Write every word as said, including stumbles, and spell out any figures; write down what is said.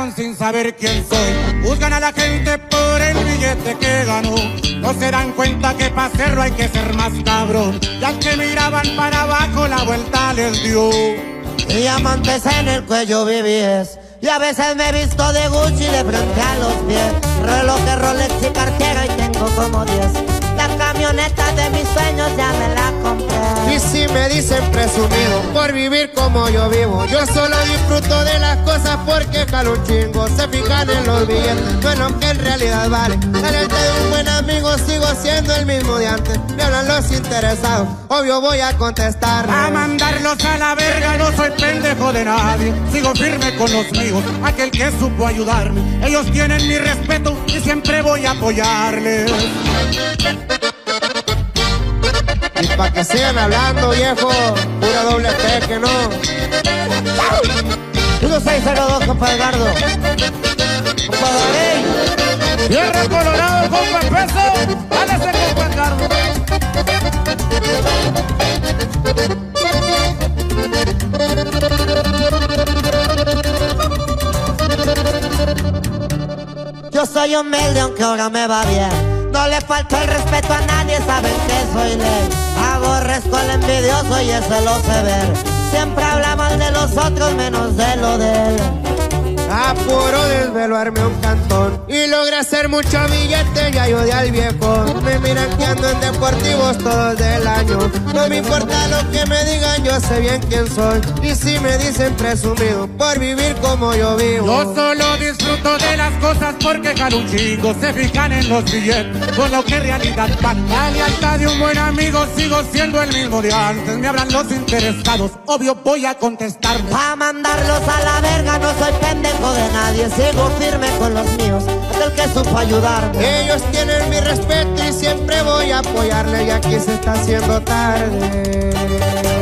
pagan sin saber quién soy. Juzgan a la gente por el billete que ganó. No se dan cuenta que para hacerlo hay que ser más cabrón. Y al que miraban para abajo la vuelta les dio. Diamantes en el cuello vivíes. Y a veces me he visto de Gucci de frente a los pies. Relojes, Rolex y cartera y tengo como diez. La camioneta de mis sueños ya me la compré. Y si me dicen presumido por vivir como yo vivo, yo solo disfruto de las cosas porque jalo un chingo. Se fijan en los billetes, bueno que en realidad vale. Delante de un buen amigo sigo siendo el mismo de antes. Me hablan los interesados, obvio voy a contestar. A mandarlos a la verga, no soy pendejo de nadie. Sigo firme con los míos, aquel que supo ayudarme. Ellos tienen mi respeto y siempre voy a apoyarles. Y pa' que sigan hablando, viejo, pura doble P que no. uno seis cero dos, compa Edgardo. Compa David. Tierra Colorado, compa Peso. Dálese, compa Edgardo. Yo soy humilde aunque ahora me va bien. No le falto el respeto a nadie, saben que soy ley. Aborrezco al envidioso y eso lo sé ver. Siempre habla mal de los otros menos de lo de él. Apuro desvelarme un cantón y logré hacer mucho billete y ayudé al viejo. Me miran que ando en deportivos todos del año. No me importa lo que me digan, yo sé bien quién soy. Y si me dicen presumido por vivir como yo vivo, yo solo disfruto de las cosas porque jalo un chingo. Se fijan en los billetes con lo que en realidad van. La lealtad de un buen amigo sigo siendo el mismo de antes. Me hablan los interesados, obvio voy a contestar. A mandarlos a la verga, no soy pendejo de nadie, sigo firme con los míos, aquel que supo ayudarme. Ellos tienen mi respeto y siempre voy a apoyarle y aquí se está haciendo tarde.